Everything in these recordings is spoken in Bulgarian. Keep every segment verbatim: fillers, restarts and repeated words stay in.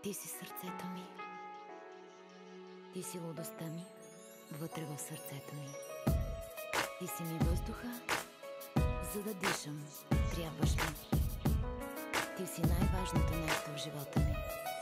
Ти си сърцето ми, ти си лудостта ми, вътре в сърцето ми. Ти си ми въздуха, за да дишам, трябваш ми. Ти си най-важното нещо в живота ми.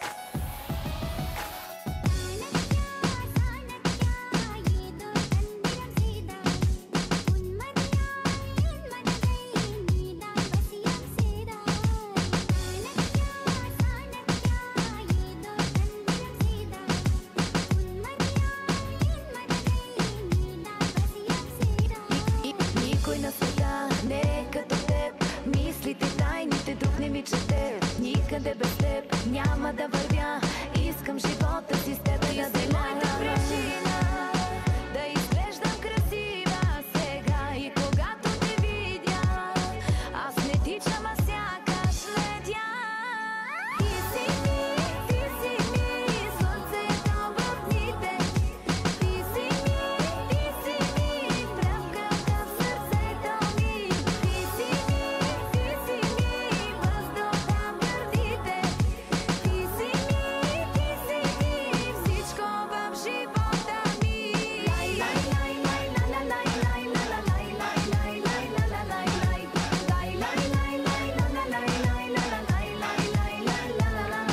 На света не е като теб, мислите, тайните, дух не ми чете. Никъде без теб няма да вървя. Искам живота си с теб да деля. Ти си моята причина да изглеждам красива сега. И когато те видя, аз не тичам, а сякаш летя. Ти си ми, ти си ми, слънцето в дните. Ти си ми, ти си ми, тръпката в сърцето ми. Ти си ми, ти си ми, въздуха в гърдите. Ти си ми, ти си ми, всичко в живота ми. Лай, лай, лай, лай, ла, ла, лай, лай, ла, ла, лай, лай, лай, лай, ла, ла, лай, лай. Лай, лай, лай, лай, ла, ла, лай, лай, ла, ла, лай, лай, лай, лай, ла, ла, ла.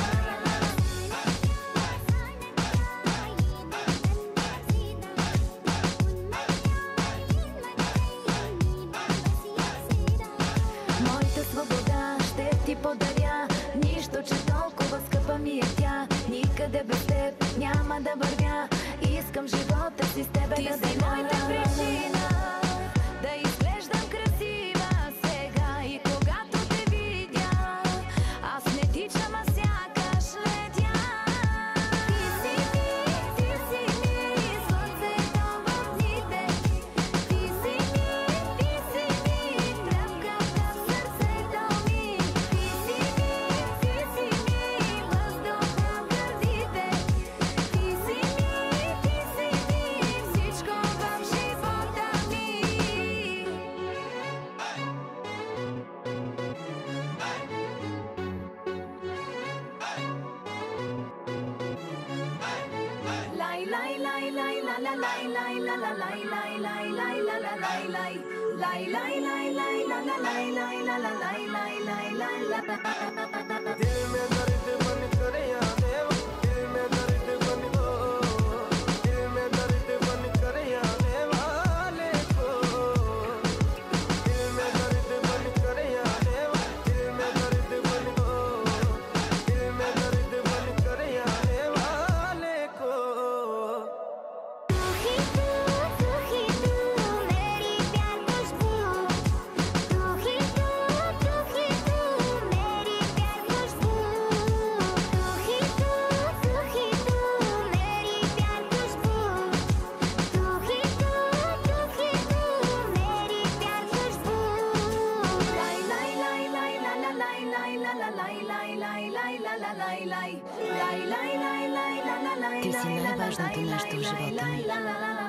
Моята свобода ще ти подаря, нищо, че толкова скъпа ми е тя. Никъде без теб няма да вървя. Искам живота си с тебе да деля. Ти си моята причина да изглеждам красива сега. И когато те видя, аз не тичам, а сякаш летя. Ти си ми, ти си ми, слънцето в дните. Ти си ми, ти си ми, тръпката в сърцето ми. Ти си ми, ти си ми, въздуха в гърдите. Ти си ми, ти си ми, всичко в живота ми. Lay lay lay lay la la lay lay la la lay lay lay lay la la lay lay lay lay lay lay la la lay lay la la lay lay lay lay la. दिल में दर्द बन कर या देवा, दिल में दर्द बन को, दिल में दर्द बन कर या देवाले को, दिल में दर्द बन कर या देवा, दिल में दर्द बन को, दिल में दर्द बन कर या देवाले को. तू ही तू, तू ही तू, मेरी प्यार खुशबू. तू ही तू, तू ही तू, मेरी प्यार खुशबू. तू ही तू, तू ही तू, मेरी प्यार खुशबू. तू ही तू, तू ही तू, मेरी प्यार खुशबू. Lay lay lay lay la la lay lay la la lay lay lay lay la la lay lay lay lay lay lay la la lay. Ти си най-важното нещо в живота ми.